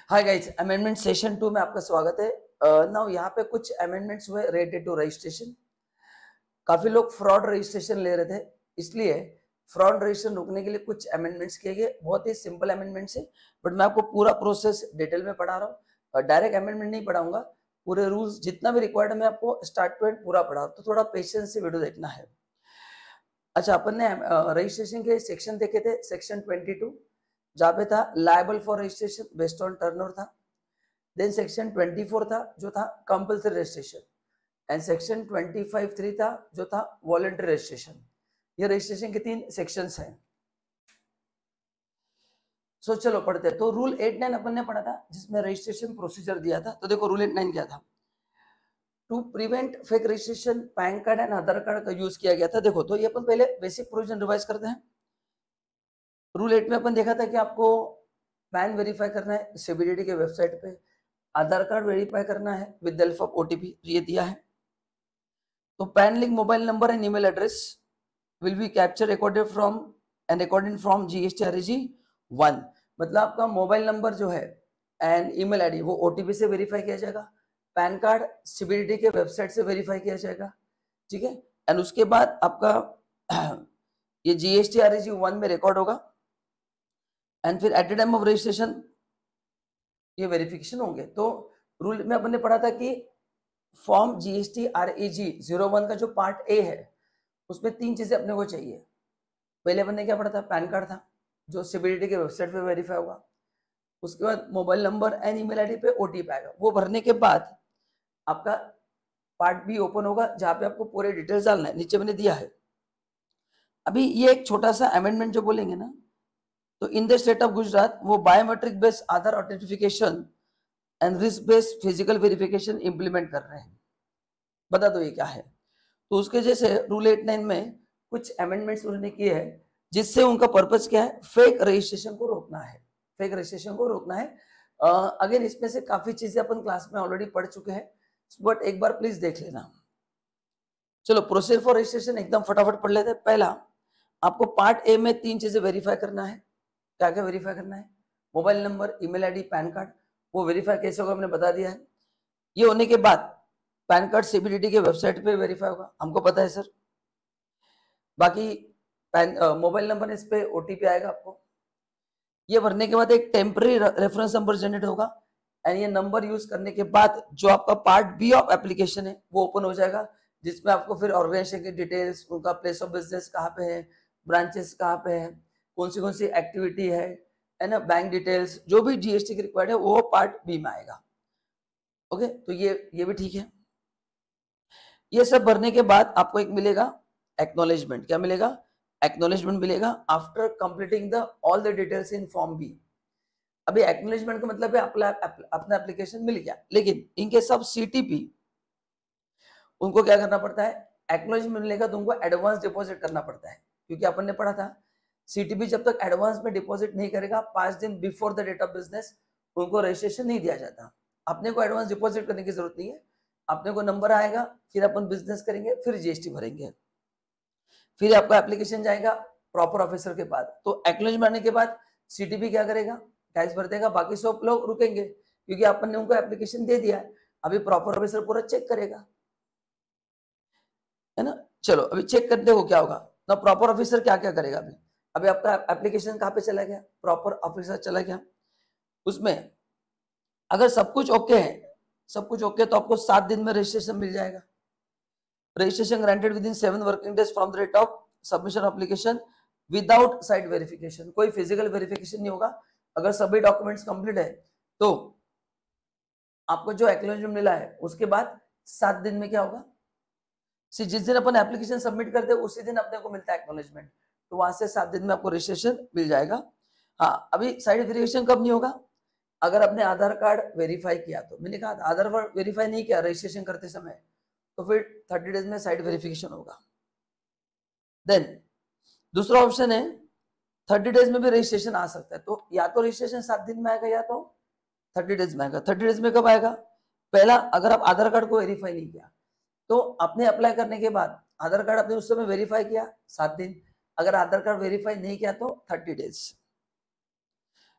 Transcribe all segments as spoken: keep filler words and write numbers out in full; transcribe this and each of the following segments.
हाय guys, amendment session two में आपका स्वागत है। नाउ यहाँ पे कुछ अमेंडमेंट्स हुए रिलेटेड टू रजिस्ट्रेशन। काफी लोग फ्रॉड रजिस्ट्रेशन ले रहे थे, इसलिए फ्रॉड रजिस्ट्रेशन रोकने के लिए कुछ अमेंडमेंट्स किए गए। बहुत ही सिंपल अमेंडमेंट्स है, बट मैं आपको पूरा प्रोसेस डिटेल में पढ़ा रहा हूँ। डायरेक्ट अमेंडमेंट नहीं पढ़ाऊंगा, पूरे रूल्स जितना भी रिक्वायर्ड है मैं आपको स्टार्ट टू एंड पूरा पढ़ा, तो थोड़ा पेशेंस से वीडियो देखना है। अच्छा, अपन ने रजिस्ट्रेशन के सेक्शन देखे थे, सेक्शन ट्वेंटी टू जहाँ पे था liable for registration based on turnover था। देन सेक्शन ट्वेंटी फोर था जो था compulsory registration, and section twenty five three था जो था वॉलंटरी रजिस्ट्रेशन। ये रजिस्ट्रेशन के तीन सेक्शंस हैं। सो चलो पढ़ते हैं। तो रूल एट नाइन अपन ने पढ़ा था जिसमें रजिस्ट्रेशन प्रोसीजर दिया था। तो देखो रूल एट नाइन क्या था, to prevent fake registration PAN card and Aadhaar card का यूज किया गया था। देखो तो ये अपन पहले बेसिक प्रोविजन रिवाइज करते हैं। रूल एट में अपन देखा था कि आपको पैन वेरीफाई करना है सीबीडीटी के वेबसाइट पे, आधार कार्ड वेरीफाई करना है with the help of OTP, ये दिया है। तो PAN link mobile number and email address will be capture recorded from and recorded from GST REG one. मतलब आपका मोबाइल नंबर जो है एंड ईमेल आईडी वो ओटीपी से वेरीफाई किया जाएगा, पैन कार्ड सीबीडीटी के वेबसाइट से वेरीफाई किया जाएगा, ठीक है। एंड उसके बाद आपका ये जीएसटीआरएजी वन में रिकॉर्ड होगा, एंड फिर at the time of registration ये वेरिफिकेशन होंगे। तो रूल में अपन ने पढ़ा था कि form GST REG zero one का जो पार्ट ए है उसमें तीन चीजें अपने को चाहिए। पहले अपन ने क्या पढ़ा था, पैन कार्ड था जो सीबीडीटी के वेबसाइट पे वेरीफाई होगा। उसके बाद mobile number and email ID पे ओटीपी आएगा। वो भरने के बाद आपका पार्ट बी ओपन होगा जहां पे आपको पूरे डिटेल्स डालना है, नीचे मैंने दिया है। अभी ये एक छोटा सा अमेंडमेंट जो बोलेंगे ना, तो in the state of Gujarat वो biometric based Aadhaar authentication and risk based physical verification implement कर रहे हैं। बता दो ये क्या है। तो उसके जैसे रूल एट नाइन में कुछ अमेंडमेंट्स उन्होंने किए हैं जिससे उनका पर्पस क्या है, फेक रजिस्ट्रेशन को रोकना है। फेक रजिस्ट्रेशन को रोकना है। अगेन इसमें से काफी चीजें अपन क्लास में ऑलरेडी पढ़ चुके हैं, बट एक बार प्लीज देख लेना। चलो प्रोसीजर फॉर रजिस्ट्रेशन एकदम फटाफट पढ़ लेते हैं। पहला, आपको पार्ट ए में तीन चीजें वेरीफाई करना है। क्या क्या वेरीफाई करना है, mobile number, email ID, PAN card. वो वेरीफाई कैसे होगा हमने बता दिया है। ये होने के बाद पैन कार्ड सीबीडीटी के वेबसाइट पे वेरीफाई होगा, हमको पता है सर। बाकी पैन मोबाइल नंबर इस पे ओटीपी आएगा आपको। ये भरने के बाद एक टेम्पररी रेफरेंस नंबर जनरेट होगा, एंड ये नंबर यूज करने के बाद जो आपका पार्ट बी ऑफ एप्लीकेशन है वो ओपन हो जाएगा, जिसमें आपको फिर ऑर्गेनाइजेशन की डिटेल्स, उनका प्लेस ऑफ बिजनेस कहाँ पे है, ब्रांचेस कहाँ पे है, कौन सी कौन सी एक्टिविटी है, है ना, बैंक डिटेल्स, जो भी जीएसटी की रिक्वायर्ड है वो पार्ट बी में आएगा। ओके, तो ये ये भी ठीक है। ये सब भरने के बाद आपको एक मिलेगा एक्नॉलेजमेंट। क्या मिलेगा, एक्नॉलेजमेंट मिलेगा after completing the all the details in form B. अभी एक्नॉलेजमेंट का मतलब है अपना अपना एप्लीकेशन मिल गया, लेकिन इनके सब सीटीपी उनको क्या करना पड़ता है, एक्नॉलेजमेंट मिलेगा तो उनको एडवांस डिपॉजिट करना पड़ता है। क्योंकि अपन ने पढ़ा था सीटीपी जब तक एडवांस में डिपॉजिट नहीं करेगा, पांच दिन before the date of business उनको रजिस्ट्रेशन नहीं दिया जाता। अपने को एडवांस डिपॉजिट करने की जरूरत नहीं है, अपने को नंबर आएगा, फिर अपन बिजनेस करेंगे, फिर जीएसटी भरेंगे, फिर आपका एप्लीकेशन जाएगा प्रॉपर ऑफिसर के पास। तो एक्नॉलेजमेंट आने के बाद सीटीपी क्या करेगा, टैक्स भर देगा, बाकी सब लोग रुकेंगे क्योंकि अपन ने उनको एप्लीकेशन दे दिया है। अभी प्रॉपर ऑफिसर पूरा चेक करेगा, है ना। चलो अभी चेक करने को क्या होगा ना, प्रॉपर ऑफिसर क्या क्या करेगा। अभी अभी आपका एप्लीकेशन कहाँ पे चला गया, प्रॉपर ऑफिसर चला गया। उसमें अगर सब कुछ ओके है, सब कुछ ओके, तो आपको सात दिन में रजिस्ट्रेशन मिल जाएगा। Registration granted within seven working days from the date of submission application without site verification. कोई फिजिकल वेरिफिकेशन नहीं होगा। अगर सभी डॉक्यूमेंट्स कंप्लीट है तो आपको जो एक्नॉलेजमेंट मिला है उसके बाद सात दिन में क्या होगा, जिस दिन अपन एप्लीकेशन सबमिट करते हैं उसी दिन अपने को मिलता है एक्नॉलेजमेंट, तो वहां से सात दिन में आपको रजिस्ट्रेशन मिल जाएगा। हाँ, अभी साइट वेरिफिकेशन कब नहीं होगा, अगर आपने आधार कार्ड वेरीफाई किया तो। मैंने कहा आधार कार्ड वेरीफाई नहीं किया रजिस्ट्रेशन करते समय, तो फिर थर्टी डेज में साइट वेरिफिकेशन होगा। देन दूसरा ऑप्शन है थर्टी डेज में भी रजिस्ट्रेशन आ सकता है। तो या तो रजिस्ट्रेशन सात दिन में आएगा या तो थर्टी डेज में आएगा। थर्टी डेज में कब आएगा, पहला अगर आप आधार कार्ड को वेरीफाई नहीं किया तो आपने अप्लाई करने के बाद आधार कार्ड आपने उस समय वेरीफाई किया सात दिन, अगर आधार कार्ड वेरीफाई नहीं किया तो thirty days.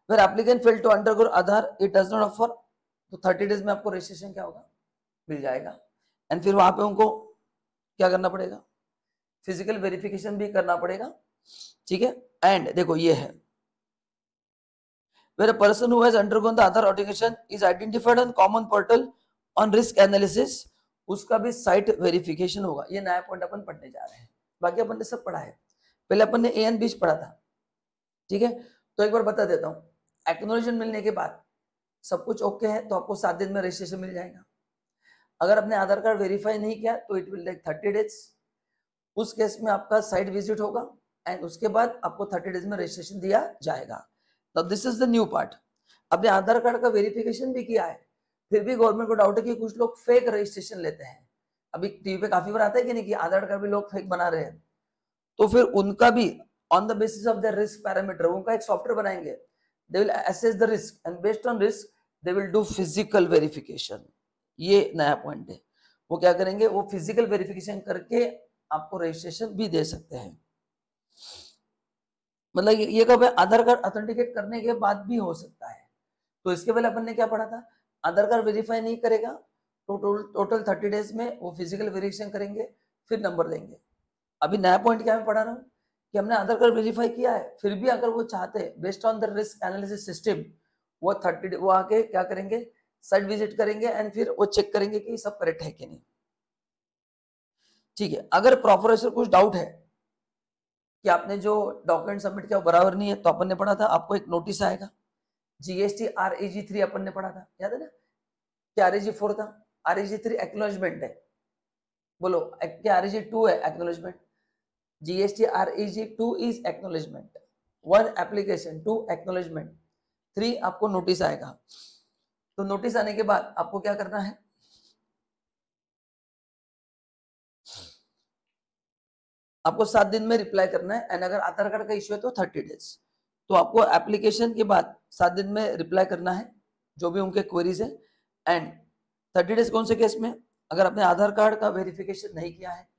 Where applicant fail to undergo Aadhaar it does not offer, तो थर्टी डेज में आपको रजिस्ट्रेशन क्या होगा, मिल जाएगा। एंड फिर वहां पे उनको क्या करना पड़ेगा, फिजिकल वेरिफिकेशन भी करना पड़ेगा, ठीक है। एंड देखो ये है, where a person who has undergone the Aadhaar authentication is identified on common portal on risk analysis, उसका भी साइट वेरिफिकेशन होगा। ये नया पॉइंट अपन पढ़ने जा रहे हैं, बाकी अपन ने सब पढ़ा है, पहले अपन ने ए एंड बीच पढ़ा था, ठीक है। तो एक बार बता देता हूँ, एक्नॉलेजमेंट मिलने के बाद सब कुछ ओके है तो आपको सात दिन में रजिस्ट्रेशन मिल जाएगा। अगर आपने आधार कार्ड वेरीफाई नहीं किया तो it will take thirty days, उस केस में आपका साइट विजिट होगा एंड उसके बाद आपको थर्टी डेज में रजिस्ट्रेशन दिया जाएगा। तो this is the new part. आपने आधार कार्ड का वेरिफिकेशन भी किया है, फिर भी गवर्नमेंट को डाउट है कि कुछ लोग फेक रजिस्ट्रेशन लेते हैं। अभी टीवी पे काफी बार आता है कि नहीं कि आधार कार्ड भी लोग फेक बना रहे हैं, तो फिर उनका भी on the basis of the risk parameter उनका एक सॉफ्टवेयर बनाएंगे, they will assess the risk and based on risk they will do physical verification. ये नया पॉइंट है, वो क्या करेंगे, वो फिजिकल वेरिफिकेशन करके आपको रजिस्ट्रेशन भी दे सकते हैं। मतलब ये कब है, आधार कार्ड ऑथेंटिकेट करने के बाद भी हो सकता है। तो इसके पहले अपन ने क्या पढ़ा था, आधार कार्ड वेरीफाई नहीं करेगा तो टोटल थर्टी डेज में वो फिजिकल वेरिफिकेशन करेंगे फिर नंबर देंगे। अभी नया पॉइंट क्या मैं पढ़ा रहा हूँ कि हमने आधार कार्ड वेरीफाई किया है, फिर भी अगर वो चाहते हैं based on the risk analysis system, वो थर्टी वो आके क्या करेंगे, साइट विजिट करेंगे एंड फिर वो चेक करेंगे कि सब करेक्ट है कि नहीं, ठीक है। अगर प्रॉपर कुछ डाउट है कि आपने जो डॉक्यूमेंट सबमिट किया वो बराबर नहीं है, तो अपन ने पढ़ा था आपको एक नोटिस आएगा, जीएसटी आरएजी थ्री अपन ने पढ़ा था, याद है ना, क्या आरएजी फोर था, आरएजी थ्री एक्नॉलेजमेंट है, बोलो क्या आरएजी टू है acknowledgement, GST REG two is acknowledgement, one application, two acknowledgement, three आपको नोटिस आएगा। तो नोटिस आने के बाद आपको क्या करना है, आपको सात दिन में रिप्लाई करना है एंड अगर आधार कार्ड का इश्यू है तो थर्टी डेज। तो आपको एप्लीकेशन के बाद सात दिन में रिप्लाई करना है जो भी उनके क्वेरीज है, एंड थर्टी डेज कौन से केस में, अगर आपने आधार कार्ड का वेरिफिकेशन नहीं किया है,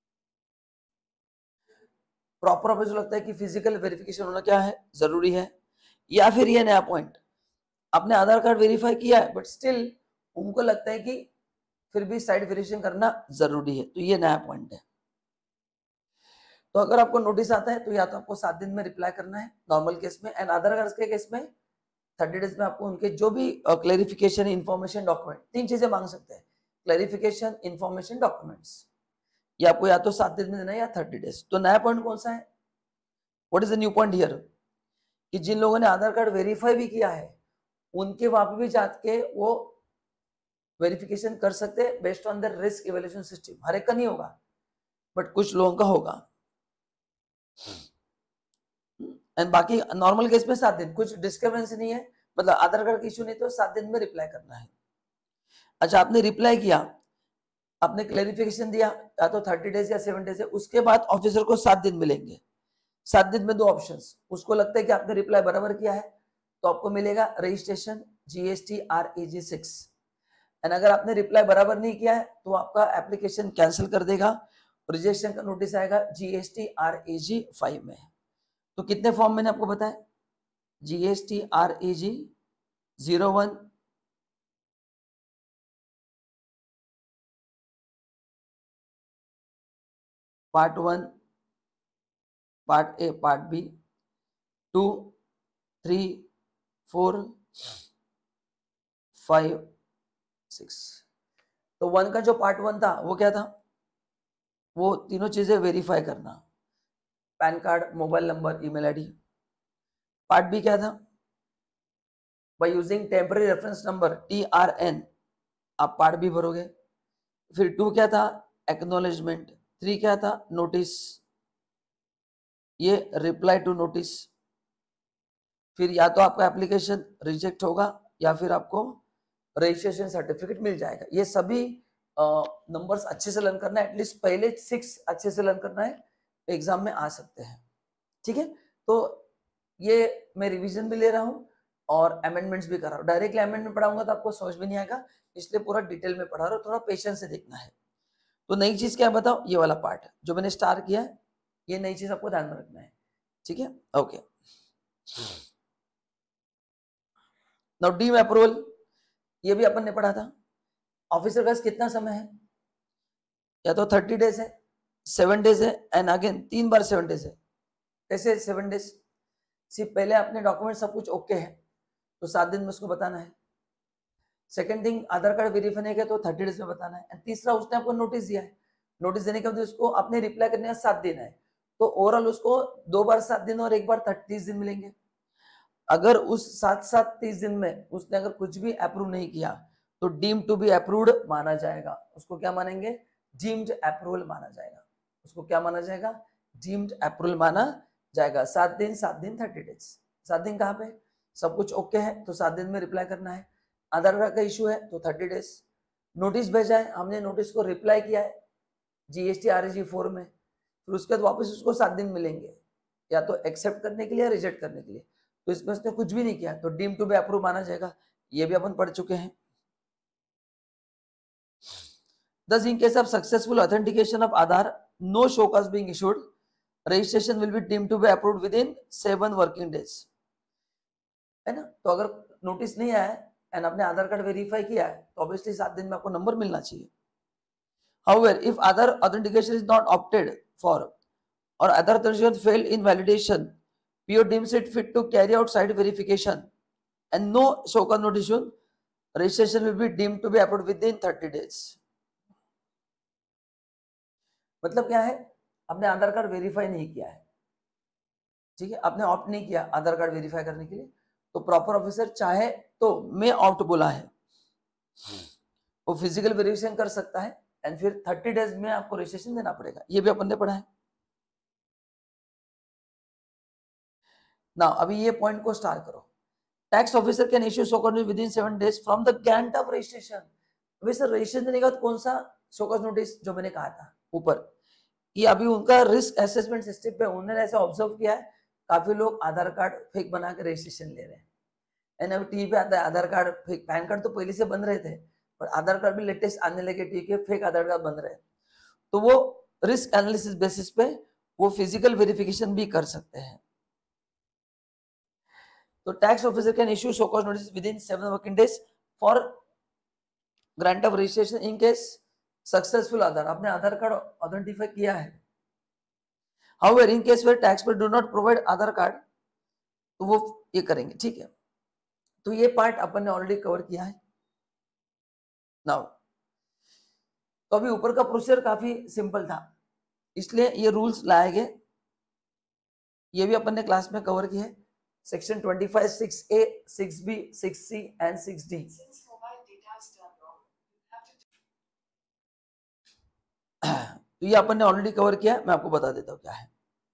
प्रॉपर आपको लगता है कि फिजिकल वेरिफिकेशन होना क्या है, जरूरी है, या फिर ये नया पॉइंट, आपने आधार कार्ड वेरीफाई किया है बट स्टिल उनको लगता है कि फिर भी साइट वेरिफिकेशन करना जरूरी है, तो ये नया पॉइंट है। तो अगर आपको नोटिस आता है तो या तो आपको सात दिन में रिप्लाई करना है नॉर्मल केस में, एंड आधार कार्ड के केस में थर्टी डेज में आपको उनके जो भी क्लैरिफिकेशन इन्फॉर्मेशन डॉक्यूमेंट, तीन चीजें मांग सकते हैं, क्लैरिफिकेशन इन्फॉर्मेशन डॉक्यूमेंट्स, ये आपको या तो सात दिन में देना है या थर्टी डेज। तो नया पॉइंट कौन सा है, what is the new point here, कि जिन लोगों ने आधार कार्ड वेरीफाई भी किया है उनके वहां पे भी जाके वो वेरिफिकेशन कर सकते हैं based on the risk evaluation system. हर एक का नहीं होगा बट कुछ लोगों का होगा, एंड बाकी नॉर्मल केस में सात दिन, कुछ डिस्क्रिपेंसी नहीं है, मतलब आधार कार्ड का इश्यू नहीं तो सात दिन में रिप्लाई करना है। अच्छा आपने रिप्लाई किया, आपने क्लैरिफिकेशन दिया, या तो थर्टी डेज या सेवन डेज है, उसके बाद ऑफिसर को सात दिन मिलेंगे। सात दिन में दो ऑप्शंस, उसको लगता है कि आपने रिप्लाई बराबर किया है तो आपको मिलेगा registration GST REG six, and अगर आपने रिप्लाई बराबर नहीं किया है तो आपका एप्लीकेशन कैंसिल कर देगा, रिजेक्शन का नोटिस आएगा जीएसटी आरएजी फाइव में। तो कितने फॉर्म मैंने आपको बताया, GST REG zero one, part one, part A, part B, two, three, four, five, six. तो वन का जो पार्ट वन था वो क्या था, वो तीनों चीजें वेरीफाई करना, PAN card, mobile number, email ID. Part B क्या था, by using temporary reference number T R N आप पार्ट बी भरोगे। फिर टू क्या था, एक्नॉलेजमेंट, थ्री क्या था, नोटिस, ये रिप्लाई टू नोटिस। फिर या तो आपका एप्लीकेशन रिजेक्ट होगा या फिर आपको रजिस्ट्रेशन सर्टिफिकेट मिल जाएगा। ये सभी नंबर्स uh, अच्छे से लर्न करना है, एटलीस्ट पहले सिक्स अच्छे से लर्न करना है, एग्जाम में आ सकते हैं, ठीक है। तो ये मैं रिवीजन भी ले रहा हूँ और अमेंडमेंट्स भी कर रहा हूँ, डायरेक्टली अमेंडमेंट पढ़ाऊंगा तो आपको समझ भी नहीं आएगा, इसलिए पूरा डिटेल में पढ़ा रहा हूँ, थोड़ा पेशेंस से देखना है। तो नई चीज क्या बताओ, ये वाला पार्ट जो मैंने स्टार्ट किया है, ये नई चीज आपको ध्यान में रखना है, ठीक है, ओके। नाउ डीम अप्रूवल, ये भी अपन ने पढ़ा था। ऑफिसर का कितना समय है, या तो थर्टी डेज है, सेवन डेज है, एंड अगेन तीन बार सेवन डेज है। कैसे सेवन डेज? सिर्फ पहले अपने डॉक्यूमेंट सब कुछ ओके है तो सात दिन में उसको बताना है। Second thing, Aadhaar card verify नहीं किया तो थर्टी डेज में बताना है। एंड तीसरा, उसने आपको नोटिस दिया है, नोटिस देने के बाद उसको अपने रिप्लाई करने का सात दिन है, तो ओवरऑल उसको दो बार सात दिन और एक बार तीस दिन मिलेंगे। अगर उस सात सात तीस दिन में उसने अगर कुछ भी अप्रूव नहीं किया तो डीम टू बी अप्रूव्ड माना जाएगा। उसको क्या मानेंगे? डीम्ड अप्रूवल माना जाएगा। उसको क्या माना जाएगा? डीम्ड अप्रूवल माना जाएगा। सात दिन सात दिन थर्टी डेज। सात दिन कहाँ पे? सब कुछ ओके है तो सात दिन में रिप्लाई करना है। आधार कार्ड का इशू है तो थर्टी डेज। नोटिस भेजा है, हमने नोटिस को रिप्लाई किया है जीएसटी आरएजी फोर में, फिर उसके बाद वापस उसको सात दिन मिलेंगे या तो एक्सेप्ट करने के लिए या रिजेक्ट करने के लिए। तो इसमें उसने कुछ भी नहीं किया तो डीम टू बी अप्रूव माना जाएगा। ये भी अपन पढ़ चुके हैं। Thus, in case of successful authentication of Aadhaar, no show cause being issued, registration will be deemed to be approved within seven working days. है ना? तो अगर नोटिस नहीं आया है एंड आपने आधार कार्ड वेरीफाई किया है तो ऑब्वियसली सात दिन में आपको नंबर मिलना चाहिए। However, if Aadhaar authentication is not opted for or Aadhaar authentication failed in validation, P O deems it fit to carry out site verification and no show cause notice issued, registration will be deemed to be approved within thirty days. मतलब क्या है? आपने Aadhaar card verify नहीं किया है, ठीक है, आपने ऑप्ट नहीं किया आधार कार्ड वेरीफाई करने के लिए, तो प्रॉपर ऑफिसर चाहे तो मैं ऑप्ट बोला है, वो फिजिकल वेरिफिकेशन कर सकता है एंड फिर थर्टी डेज में आपको रजिस्ट्रेशन देना पड़ेगा। ये भी अपन ने पढ़ा है ना। अभी ये पॉइंट को स्टार्ट करो। Tax officer can issue show cause within seven days from the grant of registration. अभी सर रजिस्ट्रेशन देने का कौन सा शो कॉज नोटिस जो मैंने कहा था ऊपर, ये अभी उनका रिस्क असेसमेंट सिस्टम पे उन्होंने ऐसा ऑब्जर्व किया है, काफी लोग आधार कार्ड फेक बना के रजिस्ट्रेशन ले रहे हैं। एंड अभी टीवी पे आता है Aadhaar card fake, PAN card तो पहले से बन रहे थे पर आधार कार्ड भी लेटेस्ट आने लगे, ठीक है, फेक आधार कार्ड बन रहे हैं। तो वो रिस्क एनालिसिस बेसिस पे वो फिजिकल वेरिफिकेशन भी कर सकते हैं। तो tax officer can issue show cause notice within seven working days for grant of registration in case successful Aadhaar, आपने आधार कार्ड ऑथेंटिफाई किया है। However, in case where taxpayer do not provide Aadhaar card तो वो ये करेंगे, ठीक है। तो ये पार्ट अपन ने ऑलरेडी कवर किया है। नाउ तो अभी ऊपर का प्रोसीजर काफी सिंपल था इसलिए ये रूल्स लाए गए, ये भी अपन ने क्लास में कवर किया है। Section twenty five six A, six B, six C and six D. तो ये अपन ने ऑलरेडी कवर किया है, मैं आपको बता देता हूँ क्या है।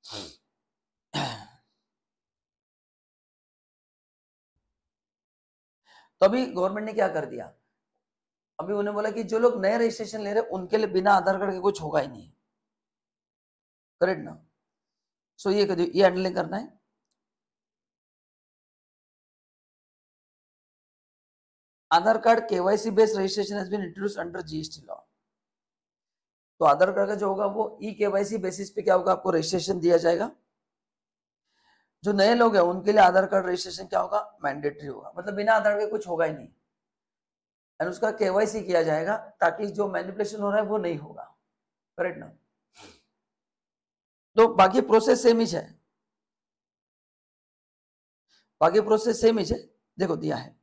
तो अभी गवर्नमेंट ने क्या कर दिया, अभी उन्हें बोला कि जो लोग नए रजिस्ट्रेशन ले रहे हैं उनके लिए बिना आधार कार्ड के कुछ होगा ही नहीं, करेक्ट ना। सो ये कर ये हैंडलिंग करना है। Aadhaar card KYC based registration has been introduced under GST law. तो आधार कार्ड का जो होगा वो ई केवाईसी बेसिस पे क्या होगा, आपको रजिस्ट्रेशन दिया जाएगा। जो नए लोग हैं उनके लिए आधार कार्ड रजिस्ट्रेशन क्या होगा, मैंडेटरी होगा, मतलब बिना आधार के कुछ होगा ही नहीं एंड उसका केवाईसी किया जाएगा ताकि जो मैनिपुलेशन हो रहा है वो नहीं होगा, करेक्ट ना। तो बाकी प्रोसेस सेम ही है, बाकी प्रोसेस सेम ही है, देखो दिया है।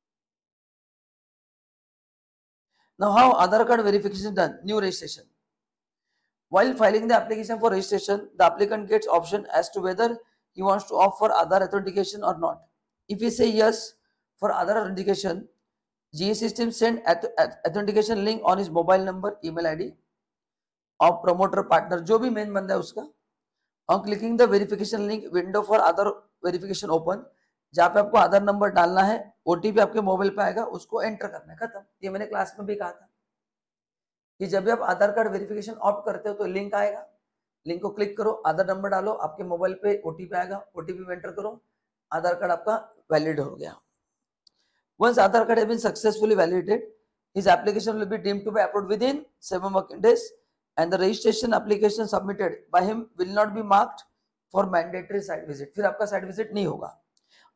Now how Aadhaar card verification done, new registration. While filing the application for registration, the applicant gets option as to whether he wants to opt for Aadhaar authentication or not. If he say yes for Aadhaar authentication, G S T system send authentication link on his mobile number, email I D of promoter partner, जो भी main बंदा है उसका। On clicking the verification link, window for Aadhaar verification open, जहाँ पे आपको आधार number डालना है, ओटीपी आपके मोबाइल पे आएगा, उसको एंटर करना है, खत्म। ये मैंने क्लास में भी कहा था कि जब भी आप आधार कार्ड वेरिफिकेशन ऑप्ट करते हो तो लिंक आएगा, लिंक को क्लिक करो, आधार नंबर डालो, आपके मोबाइल पे ओटीपी आएगा, ओटीपी में एंटर करो, आधार कार्ड आपका वैलिड हो गया। Once Aadhaar card has been successfully validated, his application will be deemed to be approved within seven working days, and the registration application submitted by him will not be marked for mandatory site visit. फिर आपका site visit नहीं होगा।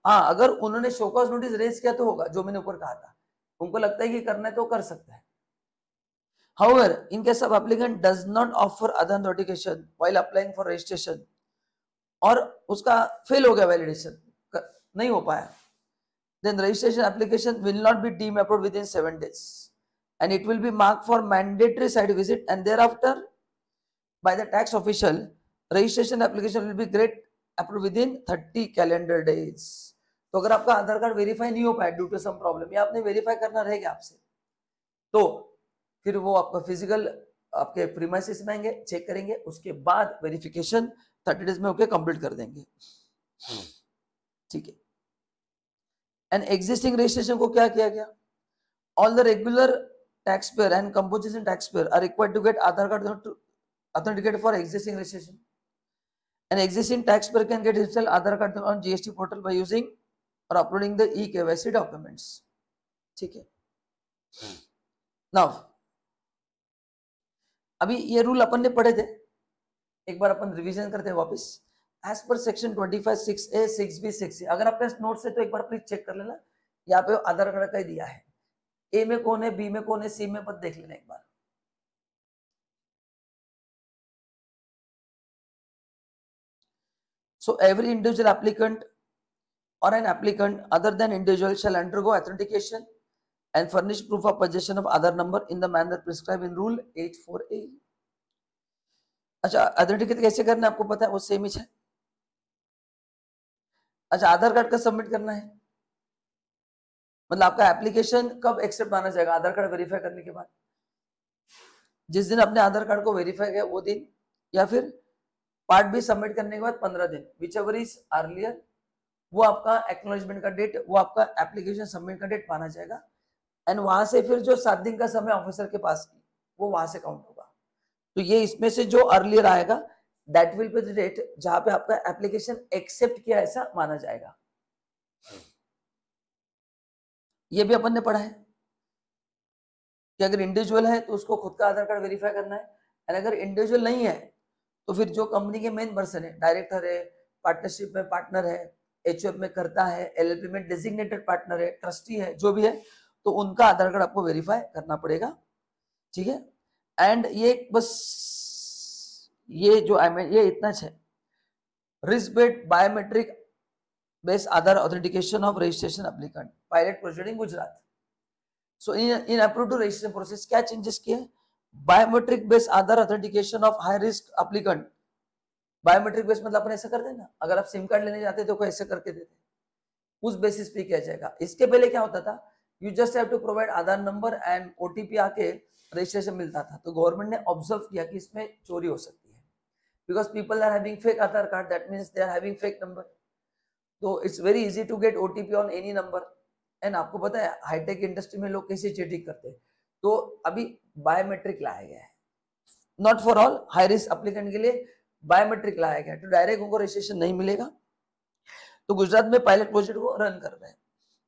हाँ, अगर उन्होंने show cause notice raise किया तो होगा, जो मैंने ऊपर कहा था, उनको लगता है कि करना है तो कर सकता है। However, in case of applicant does not offer other notification while applying for registration, और उसका फेल हो गया वैलिडेशन, नहीं हो पाया, then registration application will not be deemed approved within seven days and it will be marked for mandatory site visit, and thereafter by the tax official registration application will be great approved within thirty calendar days. तो अगर आपका आधार card verify नहीं हो पाया due to some problem, या आपने verify करना रहेगा आपसे, तो फिर वो आपका फिजिकल आपके प्रीमाइसिस में आएंगे, चेक करेंगे, उसके बाद वेरिफिकेशन थर्टी डेज में होके कंप्लीट कर देंगे। ठीक है। एंड एग्जिस्टिंग रजिस्ट्रेशन को क्या किया गया, all the regular taxpayer and composition taxpayer are required to get Aadhaar card to authenticate for existing registration. An existing taxpayer can get himself Aadhaar card on G S T portal by using or uploading the e K Y C documents. ठीक है। Now, अभी ये rule अपन ने पढ़े थे, एक बार अपन revision करते हैं वापस। As per section twenty five six A six B six C, अगर आपके नोट्स है तो एक बार प्लीज चेक कर लेना, यहाँ पे आधार कार्ड का ही दिया है, ए में कौन है, बी में कौन है, सी में पद देख लेना एक बार। So every individual applicant or an applicant other than individual shall undergo authentication and furnish proof of possession of Aadhaar number in the manner prescribed in Rule eight four A. अच्छा, ऑथेंटिकेट कैसे करना है आपको पता है, वो same ही है। अच्छा, आधार कार्ड का सबमिट करना है, मतलब आपका एप्लीकेशन कब एक्सेप्ट माना जाएगा, आधार कार्ड वेरीफाई करने के बाद, जिस दिन अपने आधार कार्ड को वेरीफाई किया वो दिन, या फिर पार्ट बी सबमिट करने के बाद पंद्रह दिन, विच एवर इज अर्लियर, वो आपका एक्नॉलेजमेंट का डेट, वो आपका एप्लीकेशन सबमिट का डेट माना जाएगा। एंड वहां से फिर जो सात दिन का समय ऑफिसर के पास की, वो वहां से काउंट होगा। तो ये इसमें से जो अर्लियर आएगा that will be the date जहां पे आपका एप्लीकेशन एक्सेप्ट किया ऐसा माना जाएगा। ये भी अपन ने पढ़ा है कि अगर इंडिविजुअल है तो उसको खुद का आधार कार्ड वेरीफाई करना है, एंड अगर इंडिविजुअल नहीं है तो फिर जो कंपनी के मेन पर्सन है, डायरेक्टर है, पार्टनरशिप में पार्टनर है, एचओएफ में करता है, एलएलपी में डेजिग्नेटेड पार्टनर है, ट्रस्टी है, जो भी है, तो उनका आधार कार्ड आपको वेरीफाई करना पड़ेगा। ठीक है। एंड ये बस ये जो ये इतना है, risk based biometric based Aadhaar authentication of registration applicant, pilot project in Gujarat. So in in approve to registration process क्या चेंजेस किए, biometric based Aadhaar authentication of high risk applicant. Biometric based मतलब अपन ऐसा करते हैं ना, अगर आप सिम कार्ड लेने जाते तो कोई ऐसे करके देते, उस बेसिस पे किया जाएगा। इसके पहले क्या होता था, you just have to provide Aadhaar number and OTP आके रजिस्ट्रेशन मिलता था। तो गवर्नमेंट ने ऑब्जर्व किया कि इसमें चोरी हो सकती है, because people are having fake Aadhaar card, that means they are having fake number. तो it's very easy to get OTP on any number. And आपको पता है हाईटेक इंडस्ट्री में लोग कैसे चीटिंग करते हैं, तो अभी बायोमेट्रिक लाया गया है, not for all, high risk applicant के लिए बायोमेट्रिक लाया गया है, तो डायरेक्ट उनको रजिस्ट्रेशन नहीं मिलेगा। तो गुजरात में पायलट प्रोजेक्ट को रन कर रहे हैं।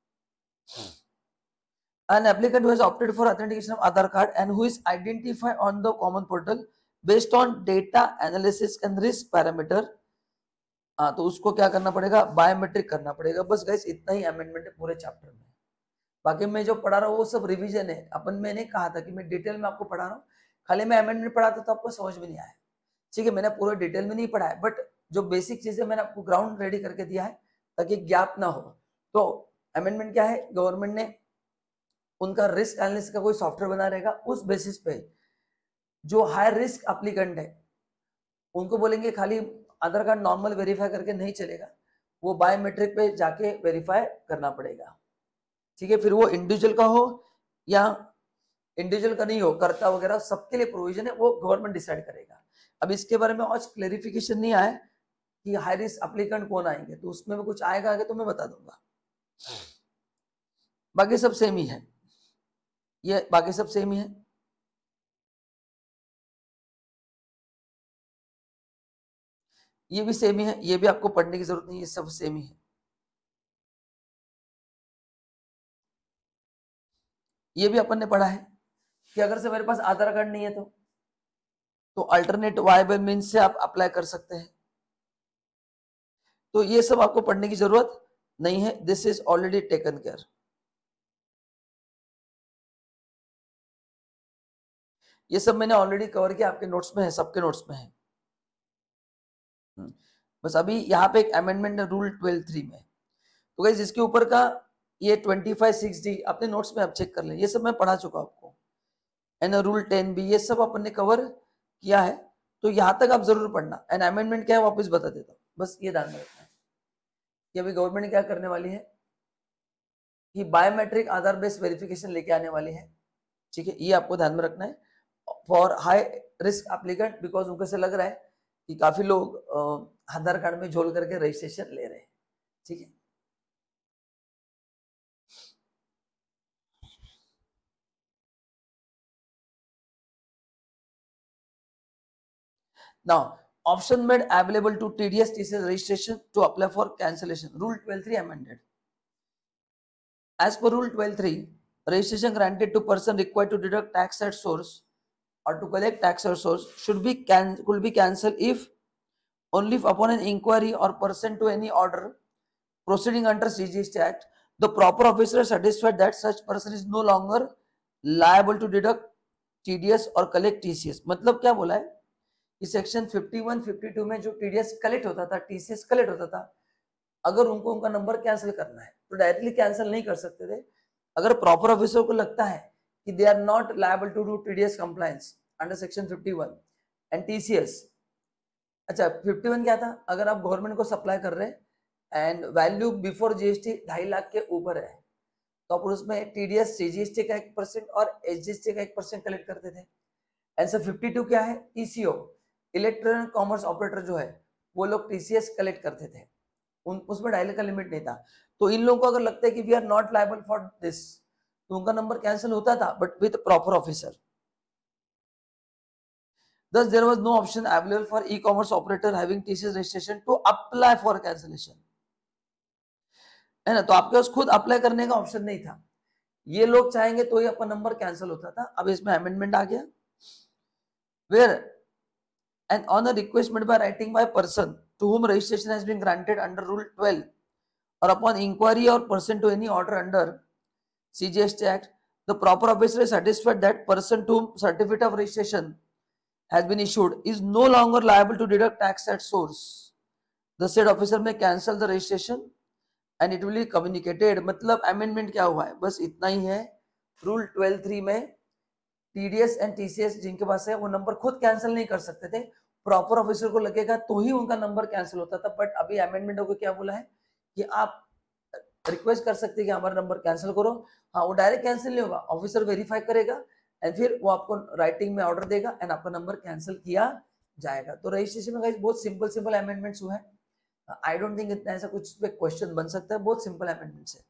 An applicant who has opted for authentication of Aadhaar card and who is identified on the common portal based on data analysis and risk parameter, हाँ तो उसको क्या करना पड़ेगा, बायोमेट्रिक करना पड़ेगा। बस गाइस इतना ही अमेंडमेंट है पूरे चैप्टर में। बाकी मैं जो पढ़ा रहा हूँ वो सब रिवीजन है। अपन मैंने कहा था कि मैं डिटेल में आपको पढ़ा रहा हूँ, खाली मैं अमेंडमेंट पढ़ाता तो आपको समझ में नहीं आया। ठीक है, मैंने पूरे डिटेल में नहीं पढ़ा है, बट जो बेसिक चीजें मैंने आपको ग्राउंड रेडी करके दिया है ताकि गैप ना हो। तो अमेंडमेंट क्या है, गवर्नमेंट ने उनका रिस्क एनालिसिस का कोई सॉफ्टवेयर बना रहेगा, उस बेसिस पे जो हाई रिस्क एप्लीकेंट है उनको बोलेंगे खाली आधार कार्ड नॉर्मल वेरीफाई करके नहीं चलेगा, वो बायोमेट्रिक पे जाके वेरीफाई करना पड़ेगा। ठीक है, फिर वो इंडिविजुअल का हो या इंडिविजुअल का नहीं हो, कर्ता वगैरह सबके लिए प्रोविजन है, वो गवर्नमेंट डिसाइड करेगा। अब इसके बारे में आज क्लेरिफिकेशन नहीं आया कि हाई रिस्क एप्लीकेंट कौन आएंगे, तो उसमें भी कुछ आएगा आगे तो मैं बता दूंगा। बाकी सब सेम ही है, ये बाकी सब सेम ही है। ये भी सेम ही है, ये भी आपको पढ़ने की जरूरत नहीं, ये सब सेम ही है। ये भी अपन ने पढ़ा है कि अगर से मेरे पास आधार कार्ड नहीं है तो तो अल्टरनेट वायबल मींस से आप अप्लाई कर सकते हैं। तो ये सब आपको पढ़ने की जरूरत नहीं है, this is already taken care. ये सब मैंने ऑलरेडी कवर किया, आपके नोट्स में है, सबके नोट्स में है। हम्म, बस अभी यहाँ पे एक अमेंडमेंट है रूल ट्वेल्व थ्री में, तो गाइस इसके ऊपर का ये ट्वेंटी फाइव सिक्स डी अपने नोट्स में आप चेक कर लें, ये सब मैं पढ़ा चुका आपको। एंड रूल टेन बी ये सब अपन ने कवर किया है, तो यहाँ तक आप जरूर पढ़ना। एंड अमेंडमेंट क्या है वापस बता देता हूँ, बस ये ध्यान में रखना है कि अभी गवर्नमेंट क्या करने वाली है कि बायोमेट्रिक आधार बेस्ड वेरिफिकेशन लेके आने वाली है, ठीक है, ये आपको ध्यान में रखना है for high risk applicant, because उनको से लग रहा है कि काफी लोग आधार कार्ड में झोल करके रजिस्ट्रेशन ले रहे हैं, ठीक है। Now, option made available to T D S T C S registration to apply for cancellation. Rule twelve three amended. As per Rule twelve three, registration granted to person required to deduct tax at source or to collect tax at source should be can could be cancelled if only if upon an inquiry or person to any order proceeding under C G S T Act, the proper officer is satisfied that such person is no longer liable to deduct T D S or collect T C S. मतलब क्या बोला है कि section fifty one fifty two में जो TDS collect होता था, TCS collect होता था, अगर उनको उनका नंबर कैंसिल करना है तो डायरेक्टली कैंसिल नहीं कर सकते थे। अगर प्रॉपर ऑफिसर को लगता है कि they are not liable to do TDS compliance under section fifty one and TCS. अच्छा, फिफ्टी वन क्या था, अगर आप गवर्नमेंट को सप्लाई कर रहे हैं एंड वैल्यू बिफोर जीएसटी ढाई लाख के ऊपर है, तो आप उसमें टीडीएस सीजीएसटी का एक परसेंट और एसजीएसटी का एक परसेंट कलेक्ट करते थे। एंड सर फिफ्टी टू क्या है, ईसीओ इलेक्ट्रॉनिक कॉमर्स ऑपरेटर जो है वो लोग टीसीएस कलेक्ट करते थे, उन उसमें ढाई लाख का लिमिट नहीं था। तो इन लोगों को अगर लगता है कि we are not liable for this, तो उनका नंबर कैंसिल होता था, but with proper officer. Thus, there was no option available for e-commerce operator having T C S registration to apply for cancellation, है ना। तो आपके पास खुद अप्लाई करने का ऑप्शन नहीं था, ये लोग चाहेंगे तो ही आपका नंबर कैंसिल होता था। अब इसमें अमेंडमेंट आ गया, where and on a request made by writing by person to whom registration has been granted under Rule twelve or upon inquiry or person to any order under C G S T Act, the proper officer is satisfied that person to whom certificate of registration has been issued is no longer liable to deduct tax at source. The said officer may cancel the registration and it will be communicated. मतलब amendment क्या हुआ है, बस इतना ही है। Rule twelve three में TDS and TCS जिनके पास है वो नंबर खुद कैंसिल नहीं कर सकते थे, प्रॉपर ऑफिसर को लगेगा तो ही उनका नंबर कैंसिल होता था। बट अभी अमेंडमेंट को क्या बोला है कि आप रिक्वेस्ट कर सकते हैं कि हमारा नंबर कैंसिल करो। हाँ, वो डायरेक्ट कैंसिल नहीं होगा, ऑफिसर वेरीफाई करेगा एंड फिर वो आपको राइटिंग में ऑर्डर देगा एंड आपका नंबर कैंसिल किया जाएगा। तो रजिस्ट्रेशन में गाइस बहुत सिंपल सिंपल अमेंडमेंट्स हुए हैं। आई डोंट थिंक इतना ऐसा कुछ पे क्वेश्चन बन सकता है, बहुत सिंपल अमेंडमेंट्स है।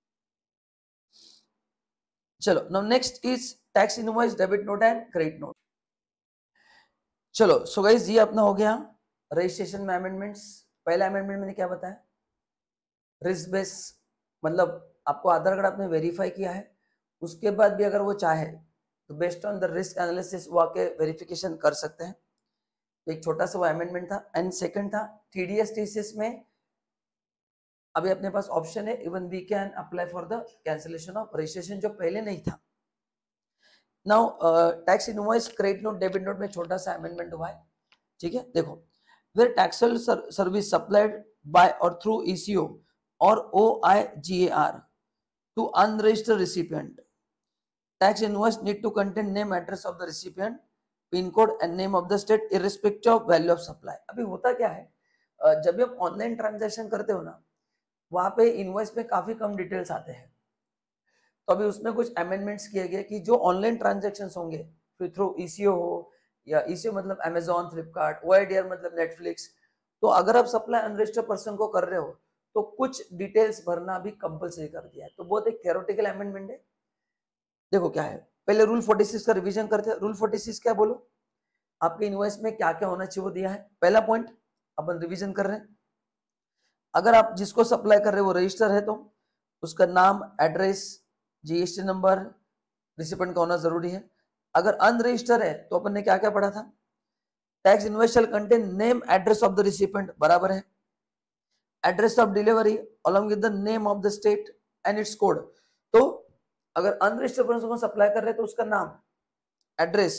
चलो, now next is tax invoice, debit note and credit note. चलो, सो गाइस ये अपना हो गया रजिस्ट्रेशन में अमेंडमेंट्स। पहला अमेंडमेंट मैंने क्या बताया, रिस्क बेस, मतलब आपको आधार कार्ड आपने वेरीफाई किया है, उसके बाद भी अगर वो चाहे तो based on the risk analysis वो आके वेरिफिकेशन कर सकते हैं। तो एक छोटा सा वो अमेंडमेंट था। एंड सेकंड था टीडीएस टीसीएस में अभी अपने पास ऑप्शन है, even we can apply for the cancellation of registration, जो पहले नहीं था। Now tax invoice, credit note, debit note में छोटा सा अमेंडमेंट हुआ है, ठीक है। देखो, where taxable service supplied by और थ्रू ईसीओ और OIDAR to unregistered recipient, tax invoice need to contain name, address of the recipient, pin code and name of the state irrespective of value of supply। अभी होता क्या है, जब भी आप online transaction करते हो ना, वहां पे इनवॉइस में काफी कम डिटेल्स आते हैं। तो अभी उसमें कुछ अमेंडमेंट्स किए गए कि जो ऑनलाइन ट्रांजैक्शन होंगे फिर थ्रू ईसीओ हो, या ईसीओ मतलब अमेजॉन, फ्लिपकार्ट, ओआईडीआर मतलब नेटफ्लिक्स, तो अगर आप सप्लाई अनरजिस्टर्ड पर्सन को कर रहे हो तो कुछ डिटेल्स भरना भी कंपलसरी कर दिया है। तो बहुत एक थ्योरेटिकल अमेंडमेंट है। देखो क्या है, पहले रूल फोर्टी सिक्स का रिवीजन करते हैं। रूल फोर्टी सिक्स क्या बोलो, आपके इनवॉइस में क्या क्या होना चाहिए वो दिया है। पहला पॉइंट अपन रिवीजन कर रहे हैं, अगर आप जिसको सप्लाई कर रहे हो वो रजिस्टर है तो उसका नाम, एड्रेस, जीएसटी नंबर रिसिपेंट का होना जरूरी है। अगर अनरजिस्टर है तो अपन ने क्या क्या पढ़ा था, tax invoice shall contain name, address of the recipient, बराबर है। Address of delivery along with the name of the state and its code. तो अगर अनरजिस्टर्ड पर्सन को सप्लाई कर रहे हैं तो उसका नाम, एड्रेस,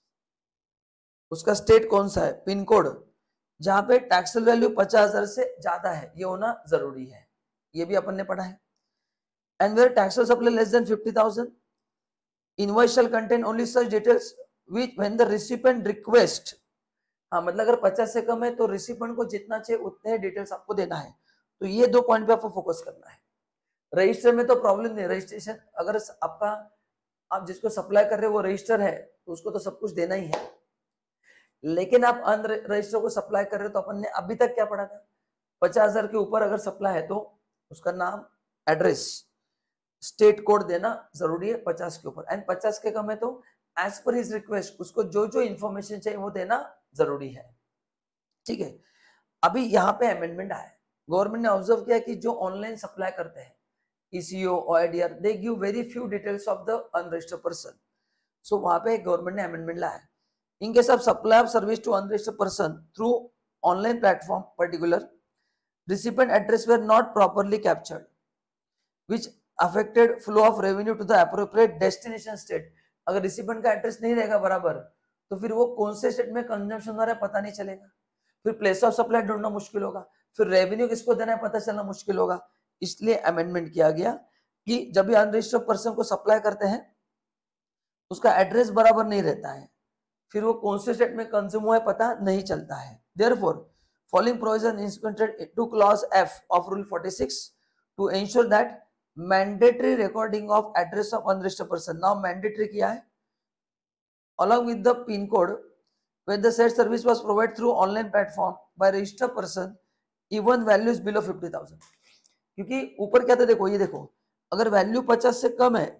उसका स्टेट कौन सा है, पिन कोड, जहां पे टैक्सेबल वैल्यू पचास हजार से ज्यादा है ये होना जरूरी है, ये भी अपन ने पढ़ा है। And where taxable supply less than fifty thousand, invoice shall contain only such details which when the recipient request, हाँ मतलब अगर पचास से कम है तो रिसिपिएंट को जितना चाहिए उतने डिटेल्स आपको देना है। तो ये दो पॉइंट पे आपको फोकस करना है। रजिस्टर में तो प्रॉब्लम नहीं, रजिस्ट्रेशन अगर आपका, आप जिसको सप्लाई कर रहे हो वो रजिस्टर है तो उसको तो सब कुछ देना ही है। लेकिन आप अनरजिस्टर को सप्लाई कर रहे हो तो अपन ने अभी तक क्या पढ़ा था, पचास हजार के ऊपर अगर सप्लाई है तो उसका नाम, एड्रेस, स्टेट कोड देना जरूरी है पचास के ऊपर, एंड पचास के कम है तो एज पर हिज रिक्वेस्ट उसको जो जो इंफॉर्मेशन चाहिए वो देना जरूरी है। ठीक है, अभी यहाँ पे अमेंडमेंट आया है, गवर्नमेंट ने ऑब्जर्व किया कि जो ऑनलाइन सप्लाई करते हैं ECO OIDAR, they give very few details of the unregistered person. So वहां पे गवर्नमेंट ने अमेंडमेंट लाया है, in case of supply of service to unregistered person through online platform particular recipient address were not properly captured which affected flow of revenue to the appropriate destination state। अगर recipient का address नहीं रहेगा बराबर तो फिर वो कौन से स्टेट में कंजम्पशन हो रहा है पता नहीं चलेगा, फिर प्लेस ऑफ सप्लाई ढूंढना मुश्किल होगा, फिर रेवेन्यू किसको देना है पता चलना मुश्किल होगा। इसलिए अमेंडमेंट किया गया कि जब भी अनरजिस्टर्ड पर्सन को सप्लाई करते हैं उसका एड्रेस बराबर नहीं रहता है, फिर वो कौन से स्टेट में कंज्यूम हुआ है पता नहीं चलता है। Therefore, following provision is implemented to clause F of Rule forty-six to ensure that mandatory recording of address of unregistered person, now mandatory किया है, along with the pin code when the said service was provided through online platform by registered person even values below fifty thousand। क्योंकि ऊपर क्या था देखो, ये देखो अगर वैल्यू पचास से कम है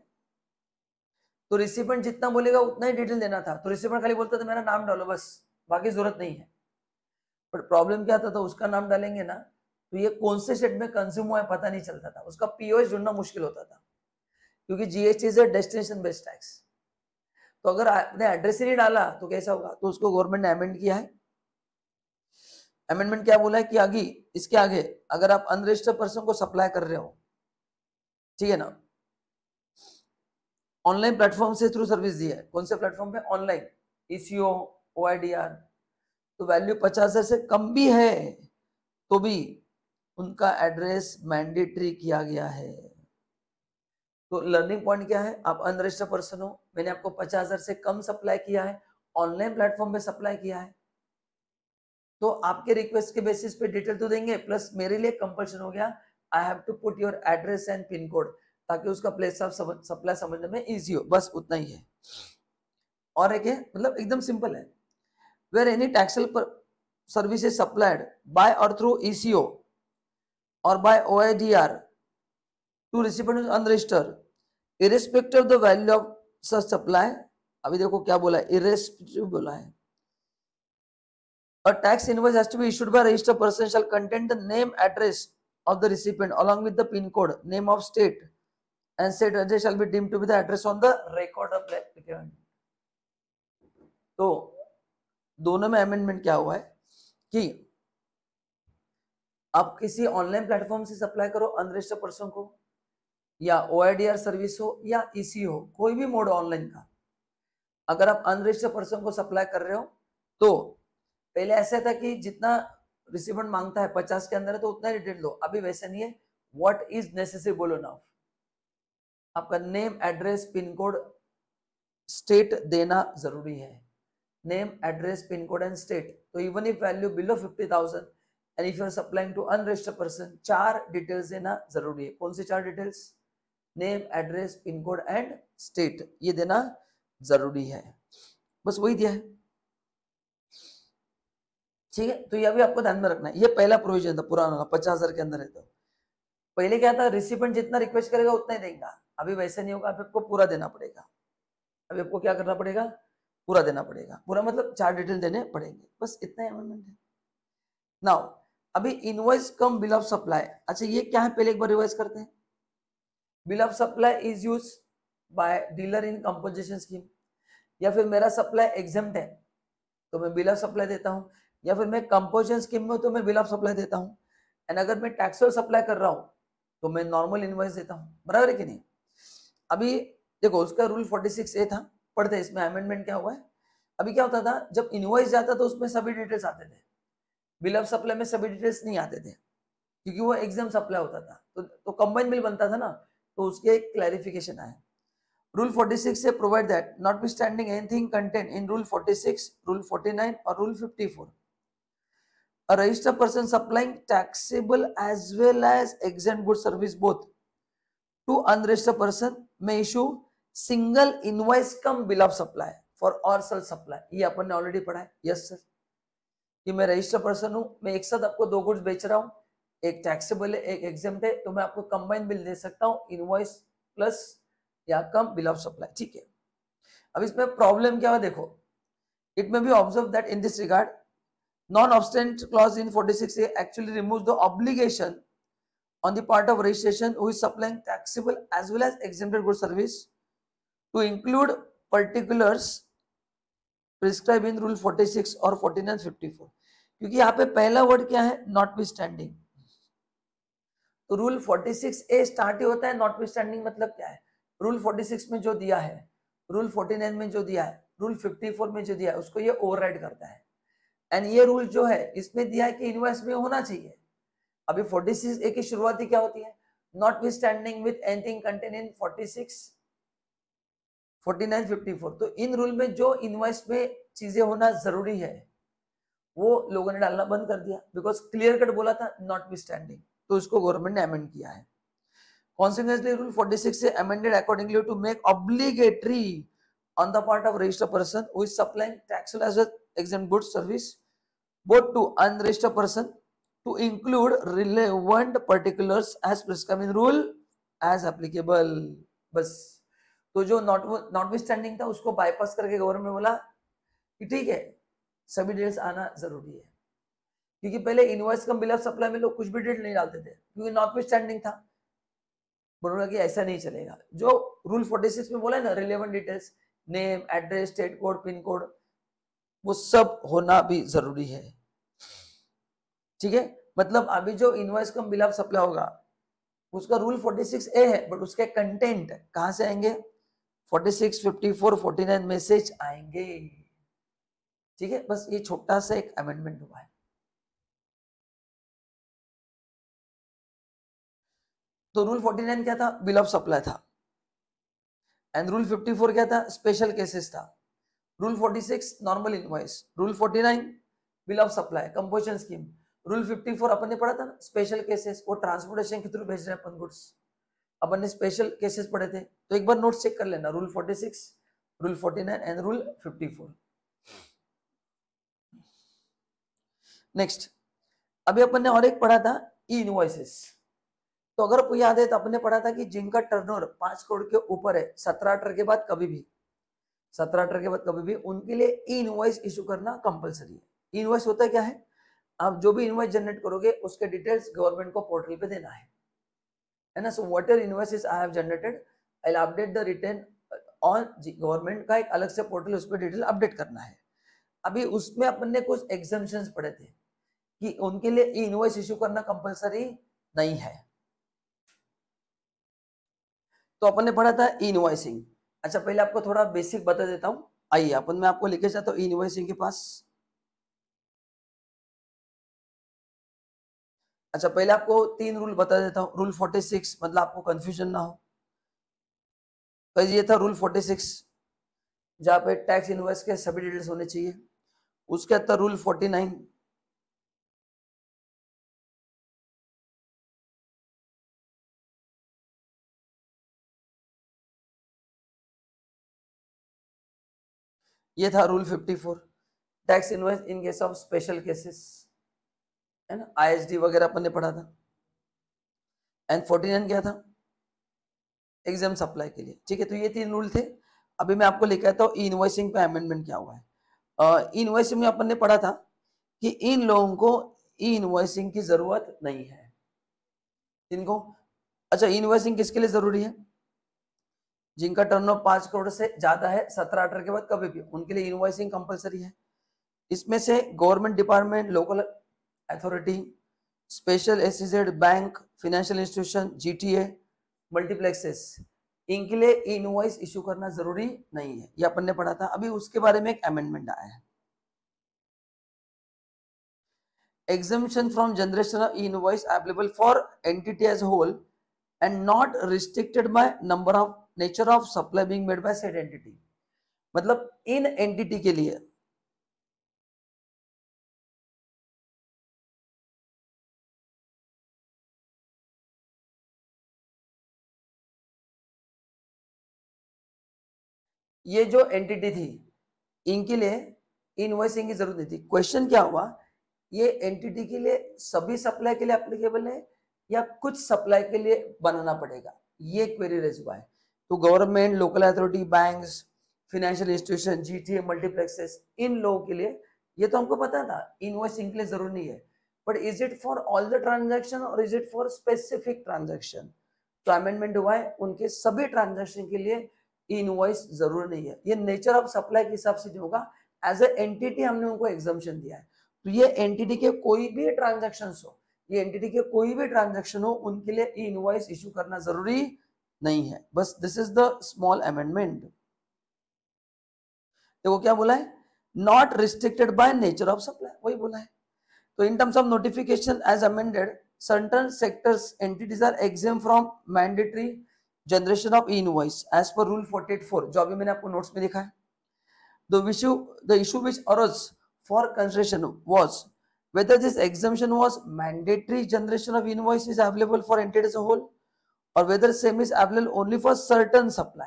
तो रिसिपेंट जितना बोलेगा उतना ही डिटेल देना था, तो रिसिपेंट खाली बोलता था मेरा नाम डालो बस, बाकी जरूरत नहीं है। बट प्रॉब्लम क्या था, तो उसका नाम डालेंगे ना तो ये कौन से स्टेट में कंज्यूम हुआ है पता नहीं चलता था, उसका पीओएस ढूंढना मुश्किल होता था क्योंकि GST is a destination based tax. तो अगर आपने एड्रेस ही नहीं डाला तो कैसा होगा, तो उसको गवर्नमेंट ने अमेंड किया है। अमेंडमेंट क्या बोला है कि आगे, इसके आगे अगर आप अनरजिस्टर्ड पर्सन को सप्लाई कर रहे हो, ठीक है ना, ऑनलाइन प्लेटफॉर्म से थ्रू सर्विस दी है, कौन से प्लेटफॉर्म पे, ऑनलाइन, ईसीओ ओआईडीआर, तो वैल्यू पचास हजार से कम भी है तो भी उनका एड्रेस मैंडेटरी किया गया है। तो लर्निंग पॉइंट क्या है, आप अनरजिस्टर्ड पर्सन हो, मैंने आपको पचास हजार से कम सप्लाई किया है, ऑनलाइन प्लेटफॉर्म पे सप्लाई किया है, तो आपके रिक्वेस्ट के बेसिस पे डिटेल तो देंगे, प्लस मेरे लिए कंपल्शन हो गया I have to put your address and pin code ताकि उसका प्लेस ऑफ सप्लाई समझने में इजी हो, बस उतना ही है। और एक है, मतलब एकदम सिंपल है, where any taxable service is supplied by और थ्रू ईसीओ और by OIDAR to recipient unregistered irrespective of the value of such supply, अभी देखो क्या बोला है, इररिस्पेक्टिव बोला है, a tax invoice has to be issued by registered person shall contain the name address of the recipient along with the pin code, name of state and said address shall be deemed to be the address on the record of applicant। तो दोनों में amendment क्या हुआ है कि आप किसी online platform से सप्लाई करो अनरजिस्टर्ड पर्सन को, या ओआईडीआर सर्विस हो या ईसी हो, कोई भी मोड ऑनलाइन का, अगर आप अनरजिस्टर्ड पर्सन को सप्लाई कर रहे हो तो पहले ऐसा था कि जितना रिसिपेंट मांगता है पचास के अंदर है तो उतना ही डिटेल दो, अभी वैसे नहीं है, व्हाट इज नेसेसरी बोलो नाउ, आपका name address pin code state देना जरूरी है, name address pin code and state. तो even if value below fifty thousand and if you are supplying to unregistered person, चार डिटेल्स देना जरूरी है। कौन सी चार details, name address pin code and state, ये देना जरूरी है, बस वही दिया है, ठीक है। तो ये भी आपको ध्यान में रखना है, ये पहला प्रोविजन था पुराना, पचास हजार के अंदर है। तो पहले क्या था, रिसिपेंट जितना रिक्वेस्ट करेगा उतना ही देगा, अभी वैसे नहीं होगा, अभी आपको पूरा देना पड़ेगा, अभी आपको क्या करना पड़ेगा, पूरा देना पड़ेगा, पूरा मतलब चार डिटेल देने पड़ेंगे, बस इतना ही अमेंडमेंट है। नाउ अभी invoice cum bill of supply, अच्छा ये क्या है, पहले एक बार रिवाइज करते हैं। Bill of supply is use by dealer in composition scheme, या फिर मेरा सप्लाई एग्जेम्प्ट है तो मैं बिल ऑफ सप्लाई देता हूँ, या फिर मैं कंपोजिशन स्कीम में तो मैं बिल ऑफ सप्लाई देता हूँ। एंड अगर मैं टैक्सेबल सप्लाई कर रहा हूँ तो मैं नॉर्मल इनवॉइस देता हूँ, बराबर है कि नहीं। अभी देखो उसका रूल फोर्टी सिक्स ए था, पढ़ते इसमें अमेंडमेंट क्या हुआ है। अभी क्या होता था, जब इनवॉइस जाता तो उसमें सभी डिटेल्स आते थे, बिल ऑफ सप्लाई में सभी डिटेल्स नहीं आते थे क्योंकि वो एग्जाम सप्लाई होता था, तो, तो कंबाइन बिल बनता था ना, तो उसके एक क्लैरिफिकेशन आया। रूल फोर्टी सिक्स से provide that notwithstanding anything content in rule forty six, rule forty nine और rule fifty four, a registered person supplying taxable as well as exempt good service both to unregistered person may issue single invoice cum bill of supply for all such supply। ये अपन ने already पढ़ा है, yes sir, कि मैं registered person हूं, मैं एक साथ आपको दो गुड्स बेच रहा हूं, एक टैक्सेबल है एक एग्जेम्प्ट है, तो मैं आपको कंबाइन बिल दे सकता हूं, इनवॉइस प्लस या कम बिल ऑफ सप्लाई, ठीक है। अब इसमें प्रॉब्लम क्या है देखो, it may be observe that in this regard non-obstant clause in forty six A actually removes the obligation on the part of registration who is supplying taxable as well as exempted good service to include particulars prescribed in rule forty six और forty nine fifty four, क्योंकि यहाँ पे पहला word क्या है, notwithstanding। तो rule forty six A start ही होता है notwithstanding, मतलब क्या है, रूल फोर्टी सिक्स में जो दिया है, रूल फोर्टी नाइन में जो दिया है, रूल फिफ्टी फोर में जो दिया है, उसको ये ओवरराइड करता है। एंड ये रूल जो है इसमें दिया है कि इनवॉइस में होना चाहिए। अभी फोर्टी सिक्स ए की शुरुआती क्या होती है, notwithstanding with anything contain in forty six, forty nine, fifty four. तो इन रूल में जो इनवॉइस में चीजें होना जरूरी है वो लोगों ने डालना बंद कर दिया, बिकॉज क्लियर कट बोला था नॉटविथस्टैंडिंग, तो उसको गवर्नमेंट ने अमेंड किया है। Consequently, Rule फोर्टी सिक्स से amended accordingly to make obligatory on the part of registered person who is supplying taxable as well exempt goods service both to unregistered person to include relevant particulars as prescribed in rule as applicable। बस, तो जो not notwithstanding था उसको bypass करके government बोला कि ठीक है सभी डिटेल्स आना जरूरी है, क्योंकि पहले invoice cum bill of supply में लोग कुछ भी डिटेल नहीं डालते थे क्योंकि नॉटविथस्टैंडिंग था। बोलूंगा कि ऐसा नहीं चलेगा, जो रूल फोर्टी सिक्स में बोला है ना, relevant details, name, address, state code, pin code, वो सब होना भी जरूरी है, ठीक है। मतलब अभी जो invoice cum bill of supply होगा उसका रूल फोर्टी सिक्स ए है, बट उसके कंटेंट कहां से आएंगे, forty six, fifty four, forty nine में से आएंगे, ठीक है। बस ये छोटा सा एक अमेंडमेंट हुआ है। तो रूल फोर्टी नाइन क्या था, बिल ऑफ सप्लाई था, एंड रूल फिफ्टी फोर क्या था, स्पेशल केसेस था। Rule forty six normal invoice, rule forty nine bill of supply, composition scheme, rule fifty four अपन ने पढ़ा था ना स्पेशल केसेस, वो ट्रांसपोर्टेशन के थ्रू भेज रहे हैं अपन गुड्स, अपन ने स्पेशल केसेस पढ़े थे, तो एक बार नोट्स चेक कर लेना, rule forty six, rule forty nine and rule fifty four. Next, अभी अपन ने और एक पढ़ा था ई इनवॉइसेस। तो अगर आपको याद है तो अपन ने पढ़ा था कि जिनका टर्नओवर पांच करोड़ के ऊपर है, सत्रह अठारह के बाद कभी भी, सत्रह अठारह के बाद कभी भी उनके लिए ई इनवॉइस इशू करना कंपलसरी है। ई इनवॉइस होता है क्या है, आप जो भी इनवॉइस जनरेट करोगे उसके डिटेल्स गवर्नमेंट को पोर्टल पे देना है, है ना। So whatever invoices I have generated I will update the return on government का एक अलग से पोर्टल, उस पर डिटेल अपडेट करना है। अभी उसमें अपन ने कुछ एग्जम्पशंस पढ़े थे कि उनके लिए ई इनवॉइस इशू करना कंपलसरी नहीं है। तो अपन ने पढ़ा था ई इनवॉइसिंग। अच्छा, पहले आपको थोड़ा बेसिक बता देता हूं, आइए अपन मैं आपको लेके जाता हूं ई इनवॉइसिंग के पास। अच्छा, पहले आपको तीन रूल बता देता हूं, रूल फोर्टी सिक्स, मतलब आपको कंफ्यूजन ना हो। तो ये था रूल फोर्टी सिक्स, जहां पे टैक्स इनवॉइस के सभी डिटेल्स होने चाहिए। उसके अंदर रूल फोर्टी नाइन, ये था rule fifty four, tax invoice in case of special cases, है ना, आईएसडी वगैरह अपन ने पढ़ा था। एंड फोर्टी नाइन क्या था, एग्जाम सप्लाई के लिए, ठीक है। तो ये तीन रूल थे। अभी मैं आपको लेकर आता हूँ ई इनवॉइसिंग पे अमेंडमेंट क्या हुआ है। ई इनवॉइसिंग में अपन ने पढ़ा था कि इन लोगों को ई इनवॉइसिंग की जरूरत नहीं है। इनको, अच्छा, ई इनवॉइसिंग किसके लिए जरूरी है, जिनका टर्नओवर पांच करोड़ से ज्यादा है, सत्रह अठारह के बाद कभी भी, उनके लिए इनवॉइसिंग कंपलसरी है। इसमें से government department, local authority, special SEZ bank, financial institution, GTA, multiplexes, इनके लिए इनवॉइस इशू करना जरूरी नहीं है, ये अपन ने पढ़ा था। अभी उसके बारे में एक अमेंडमेंट आया है, exemption from generation of invoice applicable for entity as a whole and not restricted by number of nature of supply being made by said entity। मतलब इन एंटिटी के लिए ये जो एंटिटी थी इनके लिए इनवॉइसिंग की जरूरत नहीं थी। क्वेश्चन क्या हुआ, ये एंटिटी के लिए सभी सप्लाई के लिए एप्लीकेबल है या कुछ सप्लाई के लिए बनाना पड़ेगा, ये क्वेरी रेज हुआ है। तो government, local authority, banks, financial institution, GTA, multiplexes, इन लोगों के लिए ये तो हमको पता था इनवॉइसिंग के लिए जरूरी नहीं है, but is it for all the transaction और is it for specific transaction? तो अमेंडमेंट हुआ है, उनके सभी ट्रांजैक्शन के लिए इनवॉइस जरूरी नहीं है। ये नेचर ऑफ सप्लाई के हिसाब से जो होगा, एज ए एंटिटी हमने उनको एग्जम्पशन दिया है। तो ये एंटिटी के कोई भी ट्रांजैक्शन हो, ये एंटिटी के कोई भी ट्रांजैक्शन हो, उनके लिए इनवॉइस इशू करना जरूरी नहीं है। बस this is the small amendment. देखो क्या बोला है, not restricted by nature of supply, वही बोला है। तो in terms of notification as amended, certain sectors entities are exempt from mandatory generation of invoice as per rule forty-eight four, जो अभी मैंने आपको नोट्स में लिखा है। The issue, the issue which arose for consideration was whether this exemption was mandatory generation of invoice is available for entity as a whole or whether same is available only for certain supply.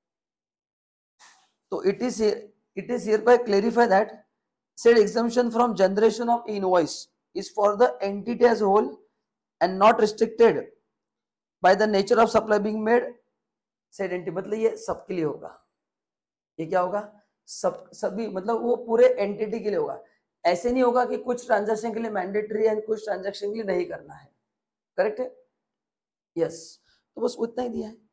So it is here, it is hereby clarify that said exemption from generation of invoice is for the entity as a whole and not restricted by the nature of supply being made said entity। मतलब ये सबके लिए होगा, ये क्या होगा, सब सभी, मतलब वो पूरे एंटिटी के लिए होगा। ऐसे नहीं होगा कि कुछ ट्रांजैक्शन के लिए मैंडेटरी है, कुछ ट्रांजैक्शन के लिए नहीं करना है। करेक्ट है? यस। तो बस उतना ही दिया है।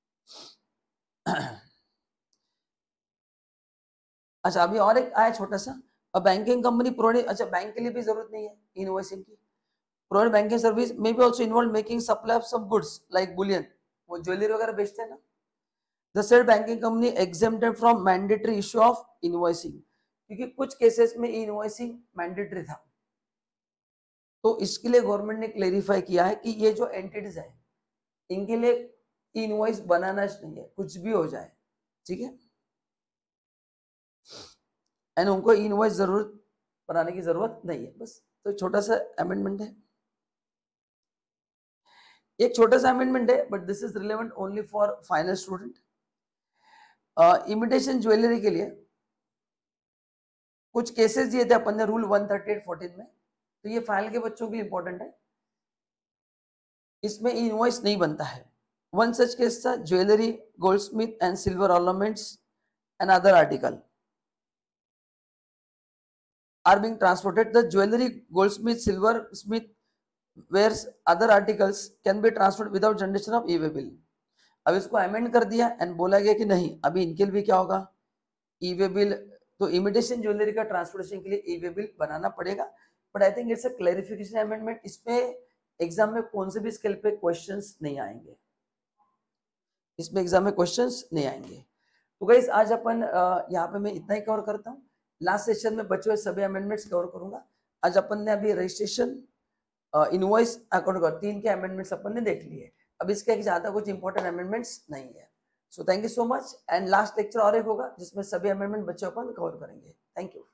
अच्छा, अभी और एक आया छोटा सा, बैंकिंग कंपनी प्रोवाइड, अच्छा बैंक के लिए भी जरूरत नहीं है इनवॉइसिंग की। Provide banking service may be also involve making supply of some goods like bullion, वो ज्वेलरी वगैरह बेचते हैं ना। The said banking company exempted from mandatory issue of invoicing, क्योंकि कुछ केसेस में इनवॉइसिंग मैंडेटरी था। तो इसके लिए गवर्नमेंट ने क्लेरिफाई किया है कि ये जो एंटिटीज है इनके लिए इनवॉइस बनाना नहीं है, कुछ भी हो जाए, ठीक है, एंड उनको इनवॉइस जरूरत बनाने की जरूरत नहीं है। बस तो छोटा सा अमेंडमेंट है, एक छोटा सा अमेंडमेंट है, but this is relevant only for final student. Imitation jewellery के लिए कुछ केसेस दिए थे अपन ने rule one thirty eight fourteen में, तो ये फाइनल के बच्चों के लिए इंपॉर्टेंट है, इसमें इनवॉइस नहीं बनता है। वन सच केस था jewellery, goldsmith and silver ornaments and other article are being transported. The jewelry, goldsmith, silversmith, wares, other articles can be transported without generation of e-way bill। अब इसको amend कर दिया and बोला गया कि नहीं, अभी इनके लिए भी क्या होगा, ई-वे बिल। तो इमिटेशन ज्वेलरी का ट्रांसपोर्टेशन के लिए ई-वे बिल बनाना पड़ेगा, but I think it's a clarification amendment. इसमें एग्जाम में कौन से भी स्केल पे क्वेश्चंस नहीं आएंगे, इसमें एग्जाम में क्वेश्चंस नहीं आएंगे। तो गाइस आज अपन यहाँ पे मैं इतना ही कवर करता हूँ, लास्ट सेशन में बचे हुए सभी अमेंडमेंट्स कवर करूंगा। आज अपन ने अभी रजिस्ट्रेशन, इनवॉइस, अकाउंट, तीन के अमेंडमेंट्स अपन ने देख लिए। अब इसके ज्यादा कुछ इंपॉर्टेंट अमेंडमेंट्स नहीं है। So thank you so much, and last lecture और एक होगा जिसमें सभी अमेंडमेंट बच्चे अपन कवर करेंगे। Thank you.